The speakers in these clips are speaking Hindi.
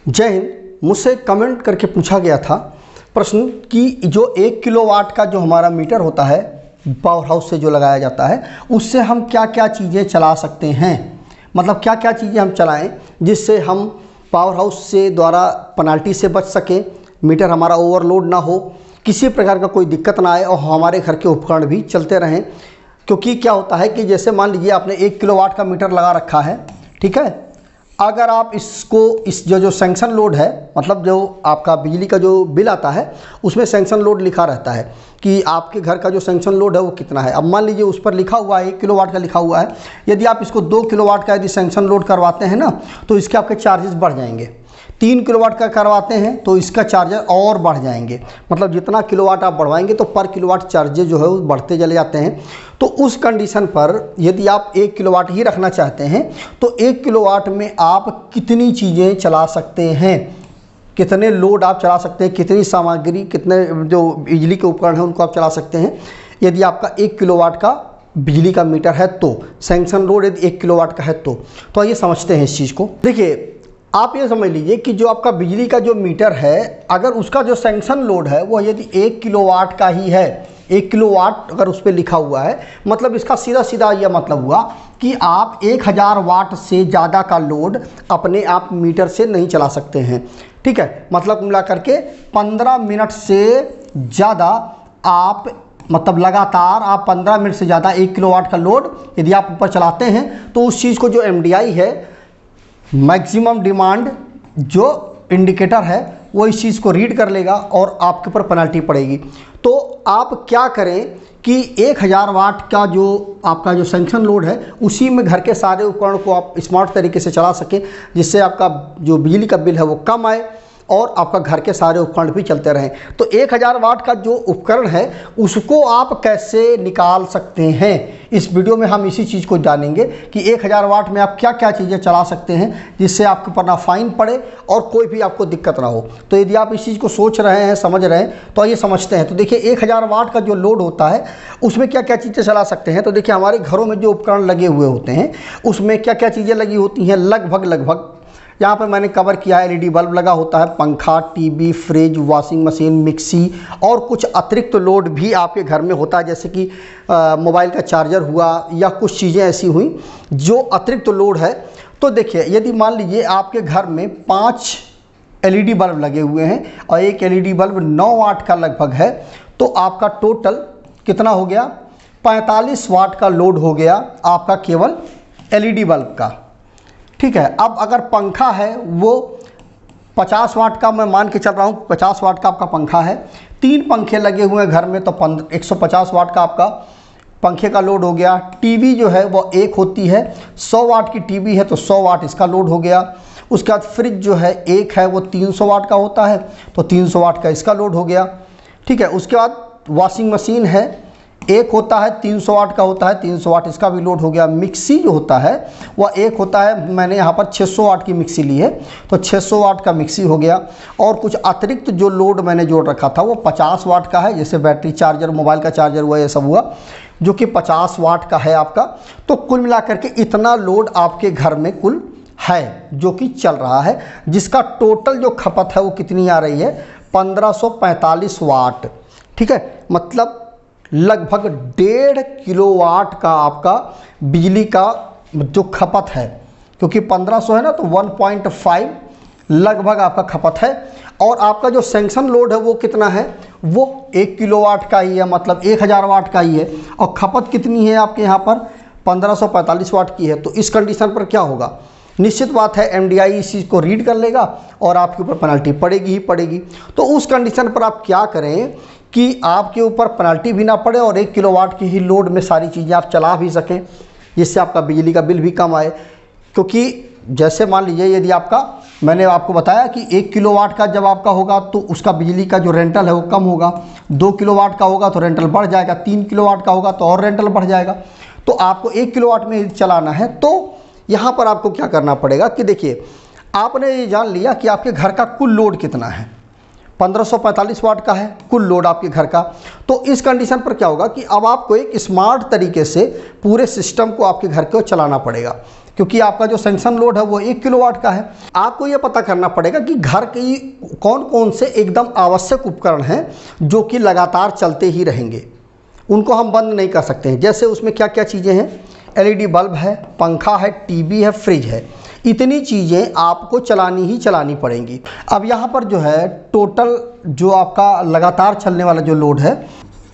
जय हिंद। मुझसे कमेंट करके पूछा गया था प्रश्न कि जो 1 किलोवाट का जो हमारा मीटर होता है पावर हाउस से जो लगाया जाता है, उससे हम क्या क्या चीज़ें चला सकते हैं, मतलब क्या क्या चीज़ें हम चलाएं जिससे हम पावर हाउस से द्वारा पेनाल्टी से बच सकें, मीटर हमारा ओवरलोड ना हो, किसी प्रकार का कोई दिक्कत ना आए और हमारे घर के उपकरण भी चलते रहें। क्योंकि क्या होता है कि जैसे मान लीजिए आपने 1 किलोवाट का मीटर लगा रखा है, ठीक है, अगर आप इसको इस जो सैंक्शन लोड है, मतलब जो आपका बिजली का जो बिल आता है उसमें सैंक्शन लोड लिखा रहता है कि आपके घर का जो सैंक्शन लोड है वो कितना है। अब मान लीजिए उस पर लिखा हुआ है 1 किलोवाट का लिखा हुआ है, यदि आप इसको 2 किलोवाट का यदि सैंक्शन लोड करवाते हैं ना तो इसके आपके चार्जेस बढ़ जाएंगे। 3 किलोवाट का करवाते हैं तो इसका चार्जर और बढ़ जाएंगे, मतलब जितना किलोवाट आप बढ़वाएंगे तो पर किलोवाट चार्जेस जो है वो बढ़ते चले जाते हैं। तो उस कंडीशन पर यदि आप 1 किलोवाट ही रखना चाहते हैं तो 1 किलोवाट में आप कितनी चीज़ें चला सकते हैं, कितने लोड आप चला सकते हैं, कितनी सामग्री, कितने जो बिजली के उपकरण हैं उनको आप चला सकते हैं यदि आपका 1 किलोवाट का बिजली का मीटर है तो, सैंक्शन लोड यदि 1 किलोवाट का है तो आइए समझते हैं इस चीज़ को। देखिए, आप ये समझ लीजिए कि जो आपका बिजली का जो मीटर है, अगर उसका जो सैंक्शन लोड है वो यदि 1 किलोवाट का ही है, 1 किलोवाट अगर उस पर लिखा हुआ है, मतलब इसका सीधा सीधा यह मतलब हुआ कि आप 1000 वाट से ज़्यादा का लोड अपने आप मीटर से नहीं चला सकते हैं। ठीक है, मतलब मिला करके 15 मिनट से ज़्यादा आप, मतलब लगातार आप 15 मिनट से ज़्यादा 1 किलोवाट का लोड यदि आप ऊपर चलाते हैं तो उस चीज़ को जो MDI है, मैक्सिमम डिमांड जो इंडिकेटर है, वो इस चीज़ को रीड कर लेगा और आपके ऊपर पेनल्टी पड़ेगी। तो आप क्या करें कि 1000 वाट का जो आपका जो सैंक्शन लोड है उसी में घर के सारे उपकरण को आप स्मार्ट तरीके से चला सकें, जिससे आपका जो बिजली का बिल है वो कम आए और आपका घर के सारे उपकरण भी चलते रहें। तो 1000 वाट का जो उपकरण है उसको आप कैसे निकाल सकते हैं, इस वीडियो में हम इसी चीज़ को जानेंगे कि 1000 वाट में आप क्या क्या चीज़ें चला सकते हैं जिससे आपके ऊपर ना फाइन पड़े और कोई भी आपको दिक्कत ना हो। तो यदि आप इस चीज़ को सोच रहे हैं, समझ रहे हैं, तो आइए समझते हैं। तो देखिए, 1000 वाट का जो लोड होता है उसमें क्या क्या चीज़ें चला सकते हैं। तो देखिए, हमारे घरों में जो उपकरण लगे हुए होते हैं उसमें क्या क्या चीज़ें लगी होती हैं, लगभग यहाँ पर मैंने कवर किया है। LED बल्ब लगा होता है, पंखा, TV, fridge, washing machine, mixie और कुछ अतिरिक्त लोड भी आपके घर में होता है, जैसे कि मोबाइल का चार्जर हुआ या कुछ चीज़ें ऐसी हुई जो अतिरिक्त लोड है। तो देखिए, यदि मान लीजिए आपके घर में 5 LED बल्ब लगे हुए हैं और एक LED बल्ब 9 वाट का लगभग है, तो आपका टोटल कितना हो गया, 45 वाट का लोड हो गया आपका केवल LED बल्ब का। ठीक है, अब अगर पंखा है वो 50 वाट का, मैं मान के चल रहा हूँ 50 वाट का आपका पंखा है, 3 पंखे लगे हुए हैं घर में तो 150 वाट का आपका पंखे का लोड हो गया। टीवी जो है वो एक होती है, 100 वाट की टीवी है तो 100 वाट इसका लोड हो गया। उसके बाद फ्रिज जो है एक है वो 300 वाट का होता है तो 300 वाट का इसका लोड हो गया। ठीक है, उसके बाद वॉशिंग मशीन है, एक होता है 300 वाट का होता है, 300 वाट इसका भी लोड हो गया। मिक्सी जो होता है वह एक होता है, मैंने यहाँ पर 600 वाट की मिक्सी ली है तो 600 वाट का मिक्सी हो गया। और कुछ अतिरिक्त जो लोड मैंने जोड़ रखा था वो 50 वाट का है, जैसे बैटरी चार्जर, मोबाइल का चार्जर हुआ, ये सब हुआ जो कि 50 वाट का है आपका। तो कुल मिलाकर के इतना लोड आपके घर में कुल है जो कि चल रहा है, जिसका टोटल जो खपत है वो कितनी आ रही है, 1545 वाट। ठीक है, मतलब लगभग 1.5 किलोवाट का आपका बिजली का जो खपत है, क्योंकि 1500 है ना तो 1.5 लगभग आपका खपत है। और आपका जो सैंक्शन लोड है वो कितना है, वो 1 किलोवाट का ही है, मतलब 1000 वाट का ही है। और खपत कितनी है आपके यहाँ पर, 1545 वाट की है। तो इस कंडीशन पर क्या होगा, निश्चित बात है MDI इस चीज़ को रीड कर लेगा और आपके ऊपर पेनल्टी पड़ेगी ही पड़ेगी। तो उस कंडीशन पर आप क्या करें कि आपके ऊपर पेनल्टी भी ना पड़े और 1 किलोवाट की ही लोड में सारी चीज़ें आप चला भी सकें, जिससे आपका बिजली का बिल भी कम आए। क्योंकि जैसे मान लीजिए, यदि आपका, मैंने आपको बताया कि 1 किलोवाट का जब आपका होगा तो उसका बिजली का जो रेंटल है वो कम होगा, 2 किलोवाट का होगा तो रेंटल बढ़ जाएगा, 3 किलोवाट का होगा तो और रेंटल बढ़ जाएगा। तो आपको 1 किलोवाट में चलाना है तो यहाँ पर आपको क्या करना पड़ेगा कि देखिए, आपने ये जान लिया कि आपके घर का कुल लोड कितना है, 1545 वाट का है कुल लोड आपके घर का। तो इस कंडीशन पर क्या होगा कि अब आपको एक स्मार्ट तरीके से पूरे सिस्टम को आपके घर को चलाना पड़ेगा। क्योंकि आपका जो सेंक्शन लोड है वो 1 किलोवाट का है। आपको ये पता करना पड़ेगा कि घर की कौन कौन से एकदम आवश्यक उपकरण हैं जो कि लगातार चलते ही रहेंगे, उनको हम बंद नहीं कर सकते हैं। जैसे उसमें क्या क्या चीज़ें हैं, LED बल्ब है, पंखा है, टीवी है, फ्रिज है, इतनी चीज़ें आपको चलानी ही चलानी पड़ेंगी। अब यहाँ पर जो है टोटल जो आपका लगातार चलने वाला जो लोड है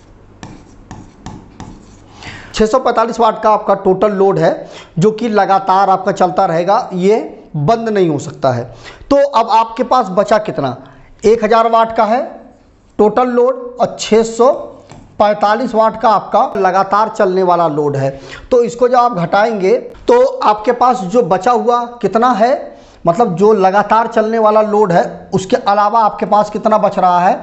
645 वाट का आपका टोटल लोड है जो कि लगातार आपका चलता रहेगा, ये बंद नहीं हो सकता है। तो अब आपके पास बचा कितना, 1000 वाट का है टोटल लोड और 645 वाट का आपका लगातार चलने वाला लोड है। तो इसको जब आप घटाएंगे तो आपके पास जो बचा हुआ कितना है, मतलब जो लगातार चलने वाला लोड है उसके अलावा आपके पास कितना बच रहा है,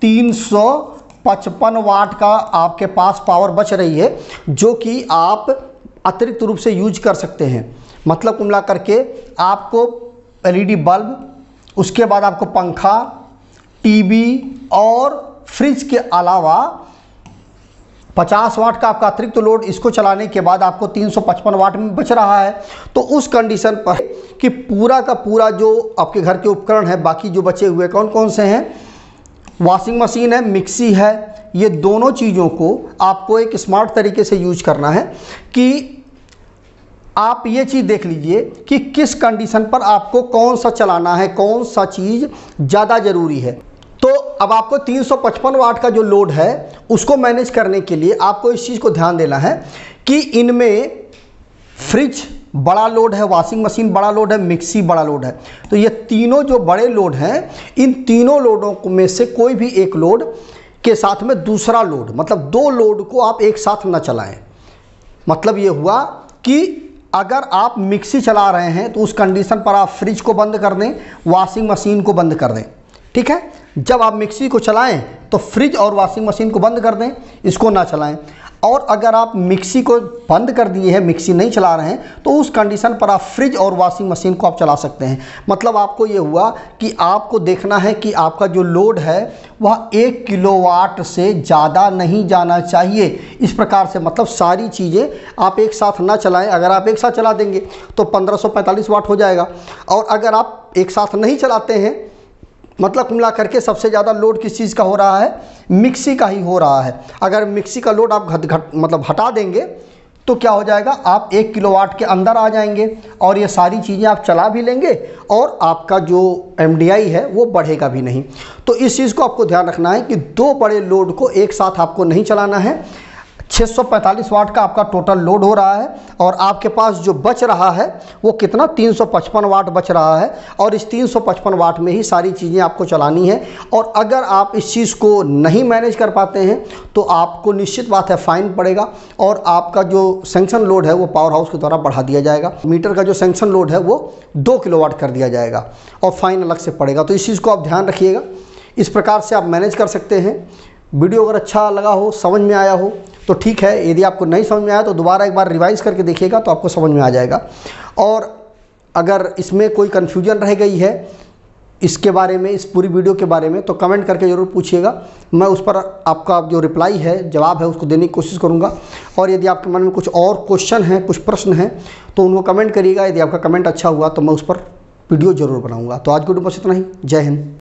355 वाट का आपके पास पावर बच रही है जो कि आप अतिरिक्त रूप से यूज कर सकते हैं। मतलब कुल मिला करके आपको LED बल्ब, उसके बाद आपको पंखा, टीवी और फ्रिज के अलावा 50 वाट का आपका अतिरिक्त लोड, इसको चलाने के बाद आपको 355 वाट में बच रहा है। तो उस कंडीशन पर कि पूरा का पूरा जो आपके घर के उपकरण है, बाकी जो बचे हुए कौन कौन से हैं, वॉशिंग मशीन है, मिक्सी है, ये दोनों चीज़ों को आपको एक स्मार्ट तरीके से यूज करना है कि आप ये चीज़ देख लीजिए कि किस कंडीशन पर आपको कौन सा चलाना है, कौन सा चीज़ ज़्यादा ज़रूरी है। तो अब आपको 355 वाट का जो लोड है उसको मैनेज करने के लिए आपको इस चीज़ को ध्यान देना है कि इनमें फ्रिज बड़ा लोड है, वॉशिंग मशीन बड़ा लोड है, मिक्सी बड़ा लोड है। तो ये तीनों जो बड़े लोड हैं, इन तीनों लोडों में से कोई भी एक लोड के साथ में दूसरा लोड, मतलब 2 लोड को आप एक साथ न चलाएं। मतलब ये हुआ कि अगर आप मिक्सी चला रहे हैं तो उस कंडीशन पर आप फ्रिज को बंद कर दें, वॉशिंग मशीन को बंद कर दें। ठीक है, जब आप मिक्सी को चलाएं तो फ्रिज और वॉशिंग मशीन को बंद कर दें, इसको ना चलाएं। और अगर आप मिक्सी को बंद कर दिए हैं, मिक्सी नहीं चला रहे हैं, तो उस कंडीशन पर आप फ्रिज और वॉशिंग मशीन को आप चला सकते हैं। मतलब आपको ये हुआ कि आपको देखना है कि आपका जो लोड है वह 1 किलोवाट से ज़्यादा नहीं जाना चाहिए। इस प्रकार से मतलब सारी चीज़ें आप एक साथ ना चलाएं। अगर आप एक साथ चला देंगे तो 1545 वाट हो जाएगा, और अगर आप एक साथ नहीं चलाते हैं, मतलब मिला करके सबसे ज़्यादा लोड किस चीज़ का हो रहा है, मिक्सी का ही हो रहा है। अगर मिक्सी का लोड आप मतलब हटा देंगे तो क्या हो जाएगा, आप 1 किलोवाट के अंदर आ जाएंगे और ये सारी चीज़ें आप चला भी लेंगे और आपका जो MDI है वो बढ़ेगा भी नहीं। तो इस चीज़ को आपको ध्यान रखना है कि 2 बड़े लोड को एक साथ आपको नहीं चलाना है। 645 वाट का आपका टोटल लोड हो रहा है और आपके पास जो बच रहा है वो कितना, 355 वाट बच रहा है, और इस 355 वाट में ही सारी चीज़ें आपको चलानी है। और अगर आप इस चीज़ को नहीं मैनेज कर पाते हैं तो आपको निश्चित बात है फाइन पड़ेगा और आपका जो सेंक्शन लोड है वो पावर हाउस के द्वारा बढ़ा दिया जाएगा। मीटर का जो सेंक्शन लोड है वो 2 किलोवाट कर दिया जाएगा और फाइन अलग से पड़ेगा। तो इस चीज़ को आप ध्यान रखिएगा। इस प्रकार से आप मैनेज कर सकते हैं। वीडियो अगर अच्छा लगा हो, समझ में आया हो तो ठीक है, यदि आपको नहीं समझ में आया तो दोबारा एक बार रिवाइज़ करके देखिएगा तो आपको समझ में आ जाएगा। और अगर इसमें कोई कन्फ्यूजन रह गई है इसके बारे में, इस पूरी वीडियो के बारे में, तो कमेंट करके ज़रूर पूछिएगा। मैं उस पर आपका जो रिप्लाई है, जवाब है, उसको देने की कोशिश करूँगा। और यदि आपके मन में कुछ और क्वेश्चन हैं, कुछ प्रश्न हैं, तो उनको कमेंट करिएगा। यदि आपका कमेंट अच्छा हुआ तो मैं उस पर वीडियो ज़रूर बनाऊँगा। तो आज की वीडियो बस इतना ही। जय हिंद।